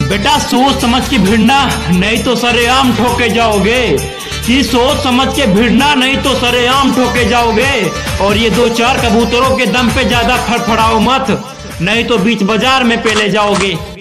बेटा सोच समझ के भिड़ना, नहीं तो सरेआम ठोके जाओगे। कि सोच समझ के भिड़ना, नहीं तो सरेआम ठोके जाओगे। और ये दो चार कबूतरों के दम पे ज्यादा फड़फड़ाओ मत, नहीं तो बीच बाजार में पेले जाओगे।